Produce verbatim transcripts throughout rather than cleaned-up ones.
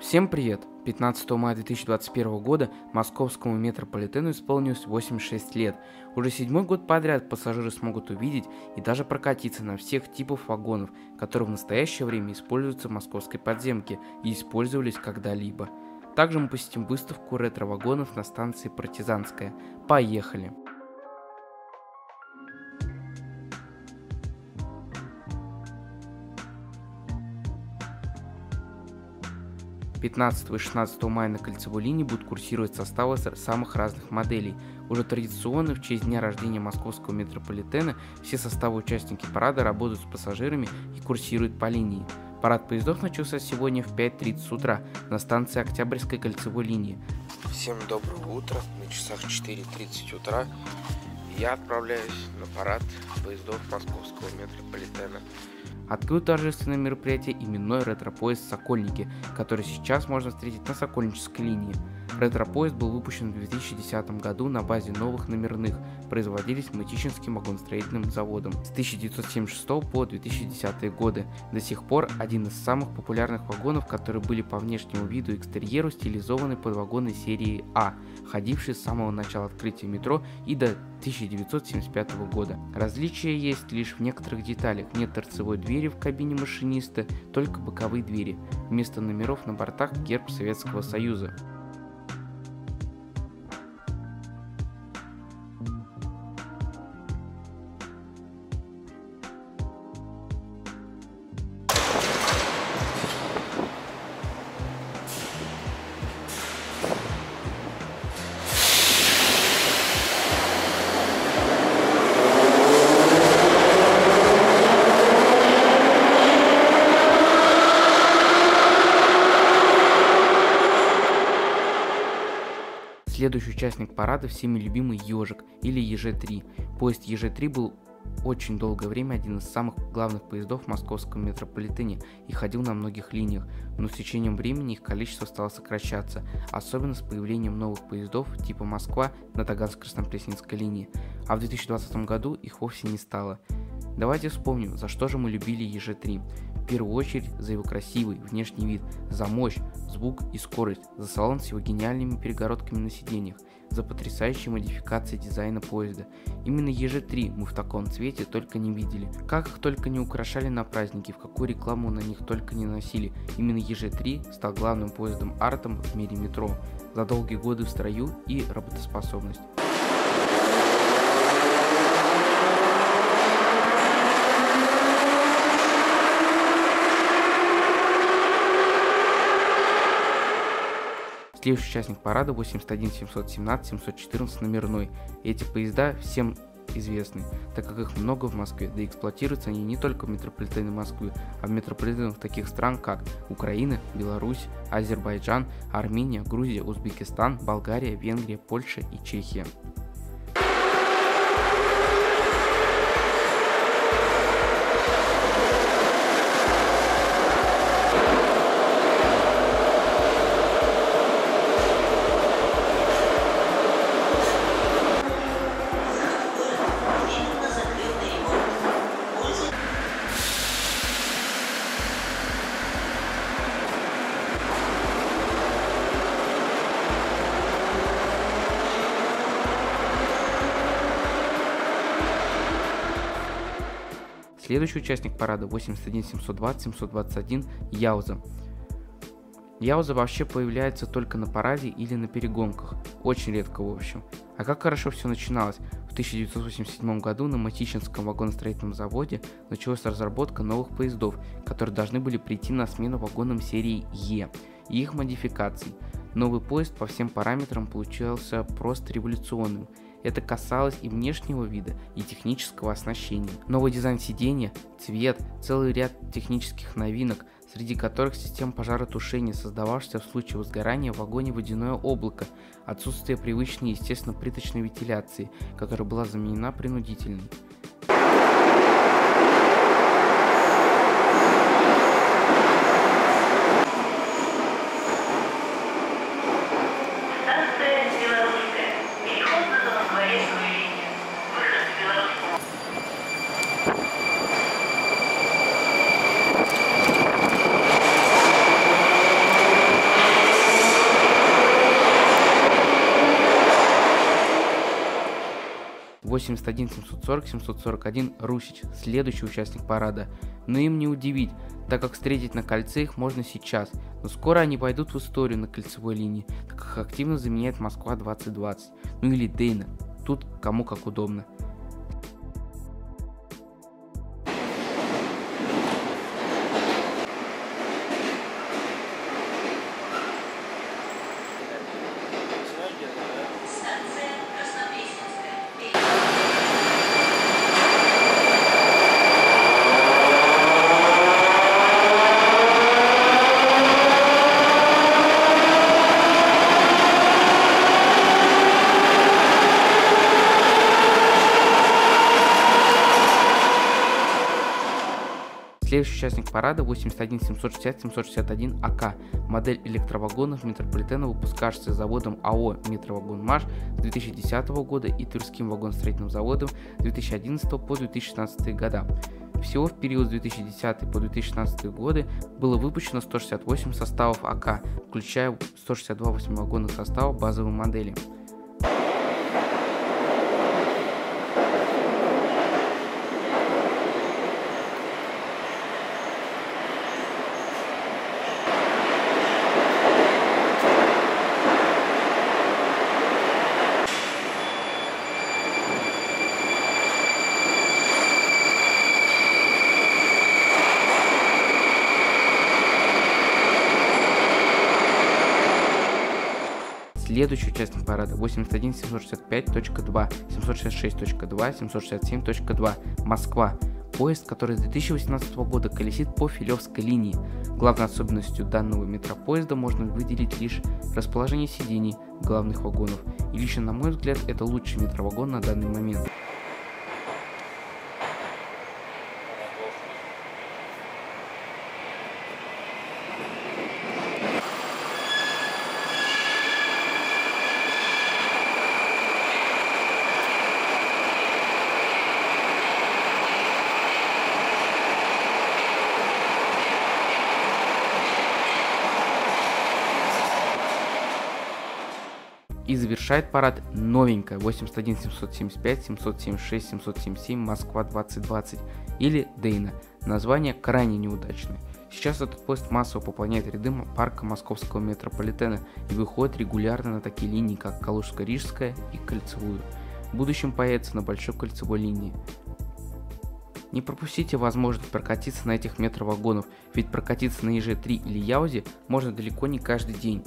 Всем привет! пятнадцатого мая две тысячи двадцать первого года московскому метрополитену исполнилось восемьдесят шесть лет. Уже седьмой год подряд пассажиры смогут увидеть и даже прокатиться на всех типах вагонов, которые в настоящее время используются в московской подземке и использовались когда-либо. Также мы посетим выставку ретро-вагонов на станции Партизанская. Поехали! пятнадцатого и шестнадцатого мая на кольцевой линии будут курсировать составы самых разных моделей. Уже традиционно в честь дня рождения московского метрополитена все составы участники парада работают с пассажирами и курсируют по линии. Парад поездов начался сегодня в пять тридцать утра на станции Октябрьской кольцевой линии. Всем доброго утра, на часах четыре тридцать утра я отправляюсь на парад поездов московского метрополитена. Открыл торжественное мероприятие именной ретро-поезд «Сокольники», который сейчас можно встретить на Сокольнической линии. Ретро-поезд был выпущен в две тысячи десятом году на базе новых номерных, производились Мытищинским вагоностроительным заводом с тысяча девятьсот семьдесят шестого по две тысячи десятые годы. До сих пор один из самых популярных вагонов, которые были по внешнему виду и экстерьеру стилизованы под вагоны серии А, ходившие с самого начала открытия метро и до тысяча девятьсот семьдесят пятого года. Различия есть лишь в некоторых деталях. Нет торцевой двери в кабине машиниста, только боковые двери. Вместо номеров на бортах герб Советского Союза. Следующий участник парада — всеми любимый Ежик или Е Ж три. Поезд Е Ж три был очень долгое время один из самых главных поездов в московском метрополитене и ходил на многих линиях, но с течением времени их количество стало сокращаться, особенно с появлением новых поездов типа Москва на Таганско-Краснопресненской линии, а в две тысячи двадцатом году их вовсе не стало. Давайте вспомним, за что же мы любили Е Ж три. В первую очередь за его красивый внешний вид, за мощь, звук и скорость, за салон с его гениальными перегородками на сиденьях, за потрясающие модификации дизайна поезда. Именно Е Ж три мы в таком цвете только не видели. Как их только не украшали на праздники, в какую рекламу на них только не носили. Именно Е Ж три стал главным поездом-артом в мире метро за долгие годы в строю и работоспособность. Следующий участник парада — восемьдесят один семьсот семнадцать семьсот четырнадцать номерной. Эти поезда всем известны, так как их много в Москве, да и эксплуатируются они не только в метрополитене Москвы, а в метрополитенах таких стран, как Украина, Беларусь, Азербайджан, Армения, Грузия, Узбекистан, Болгария, Венгрия, Польша и Чехия. Следующий участник парада — восемьдесят один семьсот двадцать семьсот двадцать один Яуза. Яуза вообще появляется только на параде или на перегонках, очень редко в общем. А как хорошо все начиналось. В тысяча девятьсот восемьдесят седьмом году на Мытищинском вагоностроительном заводе началась разработка новых поездов, которые должны были прийти на смену вагонам серии Е и их модификаций. Новый поезд по всем параметрам получался просто революционным. Это касалось и внешнего вида, и технического оснащения. Новый дизайн сиденья, цвет, целый ряд технических новинок, среди которых система пожаротушения, создававшаяся в случае возгорания в вагоне водяное облако, отсутствие привычной естественно плиточной вентиляции, которая была заменена принудительной. восемьдесят один семьсот сорок семьсот сорок один Русич, следующий участник парада. Но им не удивить, так как встретить на кольце их можно сейчас, но скоро они пойдут в историю на кольцевой линии, так как активно заменяет Москва двадцать двадцать, ну или Дейна, тут кому как удобно. Следующий участник парада восемьдесят один семьсот шестьдесят семьсот шестьдесят один АК, модель электровагонов метрополитена, выпускавшаяся заводом АО «Метровагонмаш» с две тысячи десятого года и Тверским вагоностроительным заводом с две тысячи одиннадцатого по две тысячи шестнадцатый года. Всего в период с две тысячи десятого по две тысячи шестнадцатый годы было выпущено сто шестьдесят восемь составов АК, включая сто шестьдесят два восьмивагонных состава базовой модели. Следующий участник парада восемьдесят один семьсот шестьдесят пять точка два, семьсот шестьдесят шесть точка два, семьсот шестьдесят семь точка два Москва. Поезд, который с две тысячи восемнадцатого года колесит по Филевской линии. Главной особенностью данного метропоезда можно выделить лишь расположение сидений главных вагонов. И лично на мой взгляд это лучший метровагон на данный момент. И завершает парад новенькая восемьдесят один семьсот семьдесят пять семьсот семьдесят шесть семьсот семьдесят семь Москва двадцать двадцать или Дейна. Название крайне неудачное. Сейчас этот поезд массово пополняет ряды парка московского метрополитена и выходит регулярно на такие линии, как Калужско-Рижская и Кольцевую. В будущем появится на большой кольцевой линии. Не пропустите возможность прокатиться на этих метровагонах, ведь прокатиться на И Ж три или Яузе можно далеко не каждый день.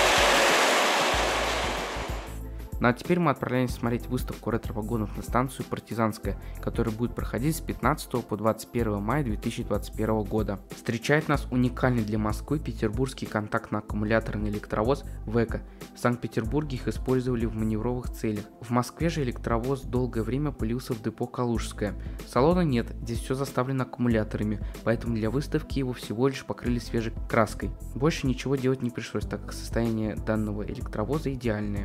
Ну а теперь мы отправляемся смотреть выставку ретро-вагонов на станцию Партизанская, которая будет проходить с пятнадцатого по двадцать первое мая две тысячи двадцать первого года. Встречает нас уникальный для Москвы петербургский контактно-аккумуляторный электровоз Века. В Санкт-Петербурге их использовали в маневровых целях. В Москве же электровоз долгое время пылился в депо Калужское. Салона нет, здесь все заставлено аккумуляторами, поэтому для выставки его всего лишь покрыли свежей краской. Больше ничего делать не пришлось, так как состояние данного электровоза идеальное.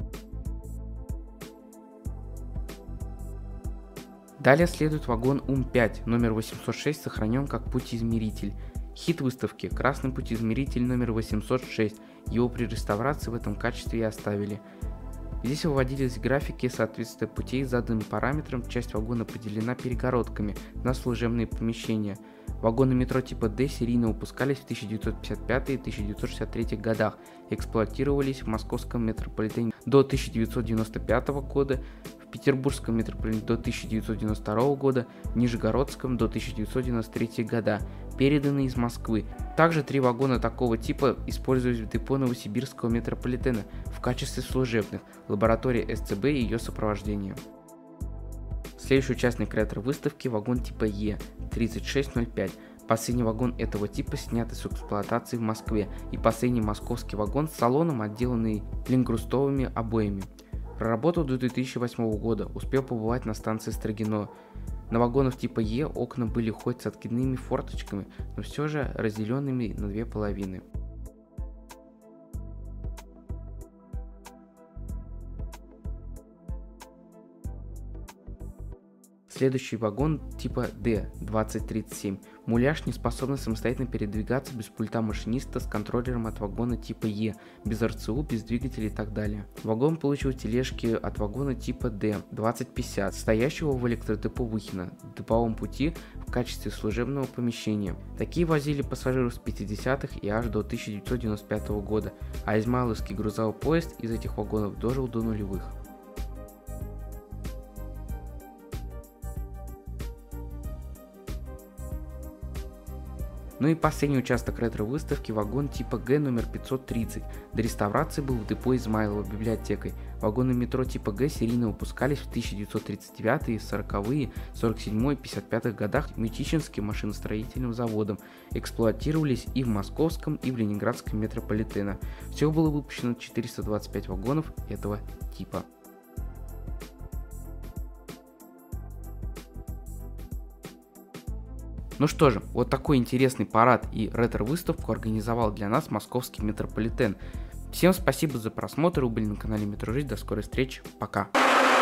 Далее следует вагон Ум пять, номер восемьсот шесть, сохранен как путеизмеритель. Хит выставки – красный путеизмеритель номер восемьсот шесть, его при реставрации в этом качестве и оставили. Здесь выводились графики соответствия путей заданным параметрам, часть вагона поделена перегородками на служебные помещения. Вагоны метро типа D серийно выпускались в тысяча девятьсот пятьдесят пятом — тысяча девятьсот шестьдесят третьем годах, эксплуатировались в московском метрополитене до тысяча девятьсот девяносто пятого года, в петербургском метрополитене до тысяча девятьсот девяносто второго года, в нижегородском до тысяча девятьсот девяносто третьего года, переданы из Москвы. Также три вагона такого типа использовались в депо Новосибирского метрополитена в качестве служебных, лаборатория С Ц Б и ее сопровождение. Следующий участник ретро-выставки – вагон типа Е тридцать шесть ноль пять. Последний вагон этого типа снят из эксплуатации в Москве и последний московский вагон с салоном, отделанный лингрустовыми обоями. Проработал до две тысячи восьмого года, успел побывать на станции Строгино. На вагонах типа Е окна были хоть с откидными форточками, но все же разделенными на две половины. Следующий вагон типа D двадцать тридцать семь. Муляж, не способный самостоятельно передвигаться без пульта машиниста с контроллером от вагона типа E, без эр цэ у, без двигателя и так далее. Вагон получил тележки от вагона типа D двадцать пятьдесят, стоящего в электродепо Выхино, в деповом пути в качестве служебного помещения. Такие возили пассажиров с пятидесятых и аж до тысяча девятьсот девяносто пятого года, а измайловский грузовой поезд из этих вагонов дожил до нулевых. Ну и последний участок ретро-выставки — вагон типа Г номер пятьсот тридцать. До реставрации был в депо Измайлова библиотекой. Вагоны метро типа Г серийно выпускались в тысяча девятьсот тридцать девятые, сороковые, сорок седьмой и пятьдесят пятых годах Мытищинским машиностроительным заводом. Эксплуатировались и в московском, и в ленинградском метрополитена. Всего было выпущено четыреста двадцать пять вагонов этого типа. Ну что же, вот такой интересный парад и ретро-выставку организовал для нас московский метрополитен. Всем спасибо за просмотр, вы были на канале Метро Жизнь, до скорой встречи, пока!